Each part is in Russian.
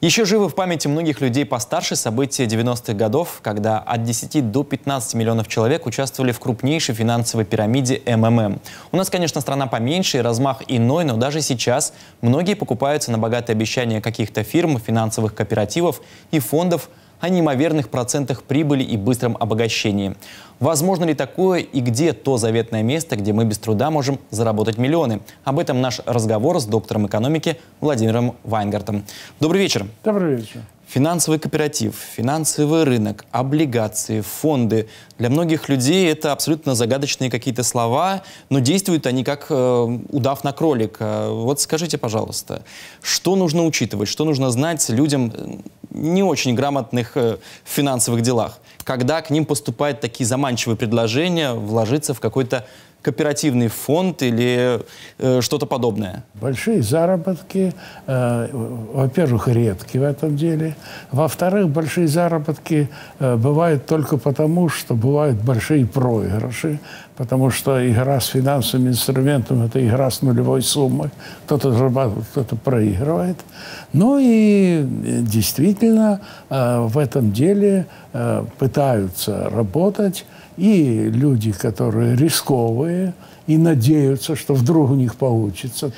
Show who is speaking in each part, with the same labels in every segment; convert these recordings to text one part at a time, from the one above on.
Speaker 1: Еще живы в памяти многих людей постарше события 90-х годов, когда от 10 до 15 миллионов человек участвовали в крупнейшей финансовой пирамиде МММ. У нас, конечно, страна поменьше и размах иной, но даже сейчас многие покупаются на богатые обещания каких-то фирм, финансовых кооперативов и фондов о неимоверных процентах прибыли и быстром обогащении. Возможно ли такое и где то заветное место, где мы без труда можем заработать миллионы? Об этом наш разговор с доктором экономики Владимиром Вайнгартом. Добрый вечер.
Speaker 2: Добрый вечер.
Speaker 1: Финансовый кооператив, финансовый рынок, облигации, фонды. Для многих людей это абсолютно загадочные какие-то слова, но действуют они как удав на кролика. Вот скажите, пожалуйста, что нужно учитывать, что нужно знать людям не очень грамотных в финансовых делах, когда к ним поступают такие заманчивые предложения вложиться в какой-то кооперативный фонд или что-то подобное?
Speaker 2: Большие заработки, во-первых, редки в этом деле. Во-вторых, большие заработки бывают только потому, что бывают большие проигрыши, потому что игра с финансовым инструментом – это игра с нулевой суммой. Кто-то зарабатывает, кто-то проигрывает. Ну и действительно в этом деле пытаются работать и люди, которые рисковые и надеются, что вдруг у них получится.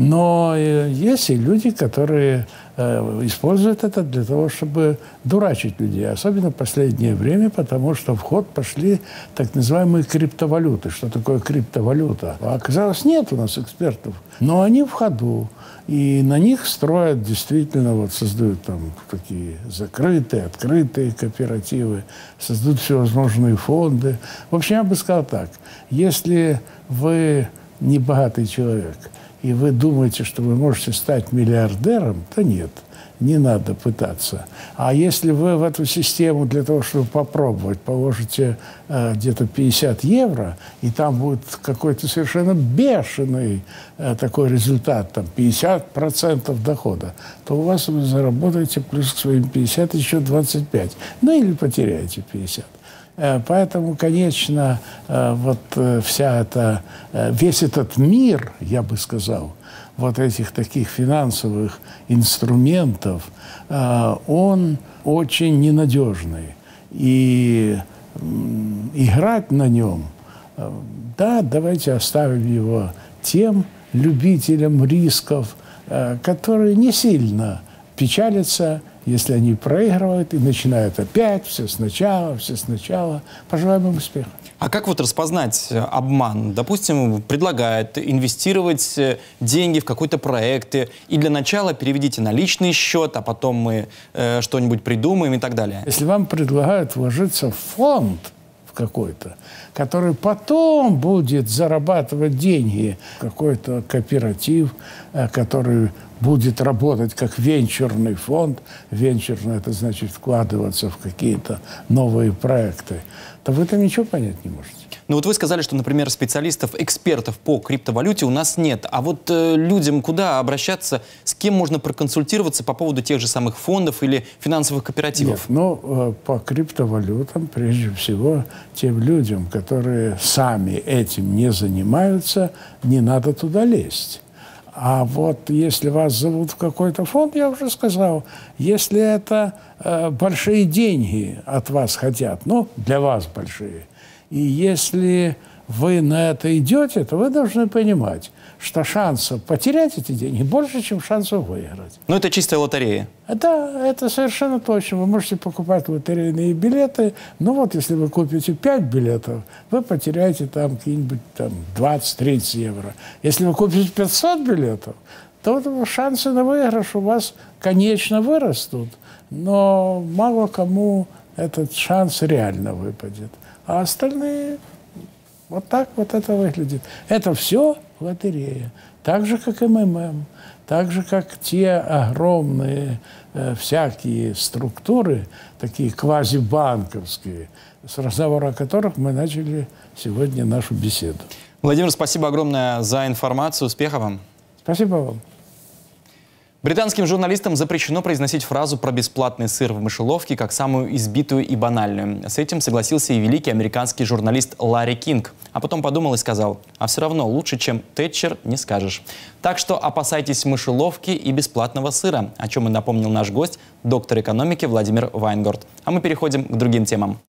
Speaker 2: Но есть и люди, которые используют это для того, чтобы дурачить людей. Особенно в последнее время, потому что в ход пошли так называемые криптовалюты. Что такое криптовалюта? Оказалось, нет у нас экспертов, но они в ходу. И на них строят действительно, вот создают там такие закрытые, открытые кооперативы, создают всевозможные фонды. В общем, я бы сказал так, если вы не богатый человек, и вы думаете, что вы можете стать миллиардером, то нет, не надо пытаться. А если вы в эту систему для того, чтобы попробовать, положите где-то 50 евро, и там будет какой-то совершенно бешеный такой результат, там 50% дохода, то у вас вы заработаете плюс к своим 50 еще 25. Ну или потеряете 50. Поэтому, конечно, вот весь этот мир, я бы сказал, вот этих таких финансовых инструментов, он очень ненадежный. И играть на нем, да, давайте оставим его тем любителям рисков, которые не сильно печалятся, если они проигрывают и начинают опять все сначала. Пожелаем им успеха.
Speaker 1: А как вот распознать обман? Допустим, предлагают инвестировать деньги в какой-то проект, и для начала переведите на личный счет, а потом мы что-нибудь придумаем и так далее.
Speaker 2: Если вам предлагают вложиться в фонд какой-то, который потом будет зарабатывать деньги, какой-то кооператив, который будет работать как венчурный фонд, венчурный – это значит вкладываться в какие-то новые проекты, то вы там ничего понять не можете.
Speaker 1: Ну вот вы сказали, что, например, специалистов, экспертов по криптовалюте у нас нет. А вот людям куда обращаться, с кем можно проконсультироваться по поводу тех же самых фондов или финансовых кооперативов?
Speaker 2: Нет, ну, по криптовалютам, прежде всего, тем людям, которые сами этим не занимаются, не надо туда лезть. А вот если вас зовут в какой-то фонд, я уже сказал, если это большие деньги от вас хотят, ну, для вас большие, и если вы на это идете, то вы должны понимать, что шансов потерять эти деньги больше, чем шансов выиграть.
Speaker 1: Ну, это чистая лотерея.
Speaker 2: Да, это совершенно точно. Вы можете покупать лотерейные билеты, но вот если вы купите 5 билетов, вы потеряете там какие-нибудь 20-30 евро. Если вы купите 500 билетов, то шансы на выигрыш у вас, конечно, вырастут, но мало кому этот шанс реально выпадет. А остальные вот так вот это выглядит. Это все лотерея. Так же, как МММ. Так же, как те огромные всякие структуры, такие квазибанковские, с разговора о которых мы начали сегодня нашу беседу.
Speaker 1: Владимир, спасибо огромное за информацию. Успехов вам.
Speaker 2: Спасибо вам.
Speaker 1: Британским журналистам запрещено произносить фразу про бесплатный сыр в мышеловке как самую избитую и банальную. С этим согласился и великий американский журналист Ларри Кинг. А потом подумал и сказал: а все равно лучше, чем Тэтчер, не скажешь. Так что опасайтесь мышеловки и бесплатного сыра, о чем и напомнил наш гость, доктор экономики Владимир Вайнгорд. А мы переходим к другим темам.